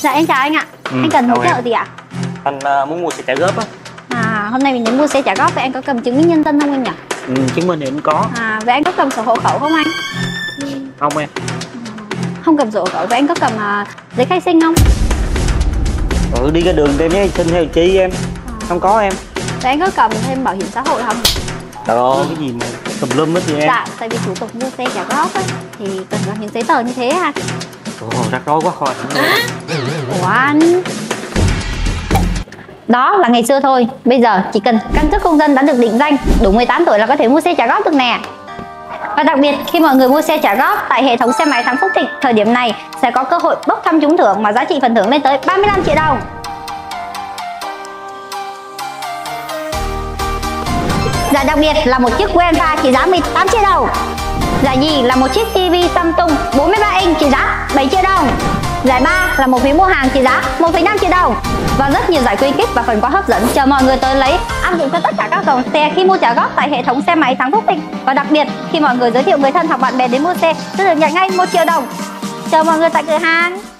Dạ em chào anh ạ. Anh cần hỗ trợ gì ạ? Anh muốn mua xe trả góp á. Hôm nay mình đến mua xe trả góp, vậy anh có cầm chứng minh nhân dân không anh nhỉ? Chứng minh thì anh có. Vậy anh có cầm sổ hộ khẩu không anh? Không em. Không cầm sổ hộ khẩu, vậy anh có cầm giấy khai sinh không? Đi cái đường em nhé, xin theo chi em. Không có em. Vậy anh có cầm thêm bảo hiểm xã hội không? Trời ơi, cái gì mà tùm lum hết vậy em? Dạ, tại vì thủ tục mua xe trả góp ấy, thì cần có những giấy tờ như thế ha. Rắc rối quá khỏi. Ủa anh? Đó là ngày xưa thôi, bây giờ chỉ cần căn cước công dân đã được định danh, đủ 18 tuổi là có thể mua xe trả góp được nè. Và đặc biệt khi mọi người mua xe trả góp tại hệ thống xe máy Thắng Phúc Thịnh, thời điểm này sẽ có cơ hội bốc thăm trúng thưởng mà giá trị phần thưởng lên tới 35 triệu đồng. Giải đặc biệt là một chiếc Wenfa trị giá 18 triệu đồng. Giải nhì là một chiếc TV Samsung 43 inch trị giá 7 triệu đồng. Giải ba là một phiếu mua hàng trị giá 1,5 triệu đồng. Và rất nhiều giải khuyến khích và phần quà hấp dẫn chờ mọi người tới lấy, áp dụng cho tất cả các dòng xe khi mua trả góp tại hệ thống xe máy Thắng Phúc Thịnh. Và đặc biệt khi mọi người giới thiệu người thân hoặc bạn bè đến mua xe sẽ được nhận ngay 1 triệu đồng. Chờ mọi người tại cửa hàng.